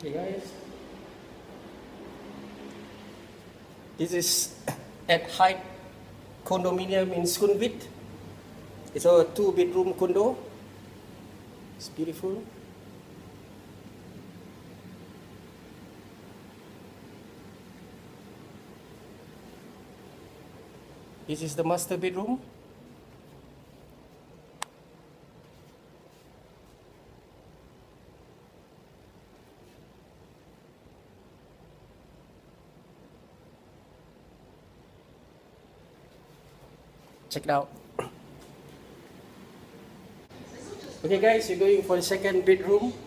Okay guys, this is at Hyde condominium in Skhumvit. It's a 2-bedroom condo. It's beautiful. This is the master bedroom. Check it out. Okay guys, we're going for the second bedroom.